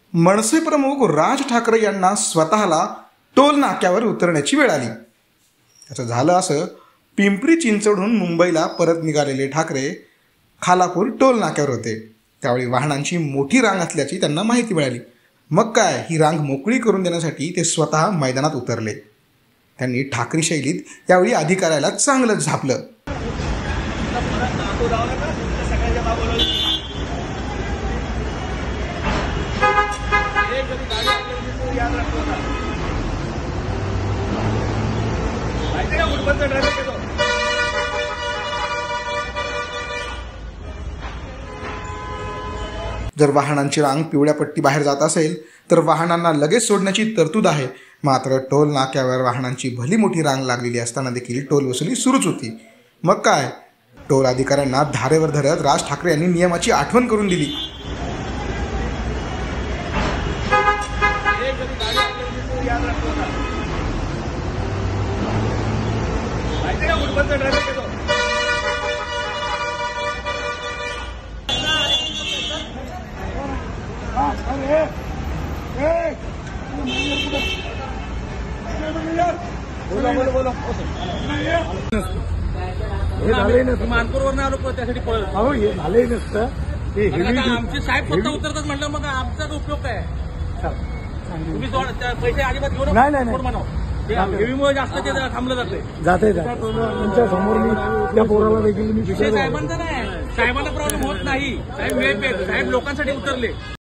मनसे प्रमुख राज ठाकरे यांना स्वतःला टोल नाक्यावर उतरण्याची वेळ आली। त्याचं झालं असं, पिंपरी चिंचवडहून मुंबईला परत निघालेले ठाकरे खालापूर टोल नाक्यावर होते। त्यावेळी वाहनांची मोठी रांग असल्याची त्यांना माहिती मिळाली। मग काय, ही रांग मोकळी करून देण्यासाठी ते स्वतः मैदानात उतरले। त्यांनी ठाकरे शैलीत यावेळी अधिकाऱ्याला चांगलंच झापलं। जर वाहनांची रांग पिवळ्या पट्टी बाहेर जात असेल तर वाहनांना लगेच सोडण्याची तरतूद आहे। मात्र टोल नाक्यावर वाहनांची भली मोठी रांग लागलेली असताना देखील टोल वसुली सुरूच होती। मग काय, टोल अधिकाऱ्यांना धारेवर धरत राज ठाकरे यांनी नियमाची आठवण करून दिली। मानपूरवरून आलो त्यासाठी पळत अहो हे झालंही नसतं ते आमचे साहेब फक्त उतरतात म्हटलं मग आमचा उपयोग काय? तुम्ही पैसे अजिबात घेऊ नका। नाही हेवीमुळे जास्त ते थांबलं जाते तुमच्या समोर मी त्या पोराला देखील मी साहेबांचा नाही, साहेबांना प्रॉब्लेम होत नाही। साहेब वेळ साहेब लोकांसाठी उतरले।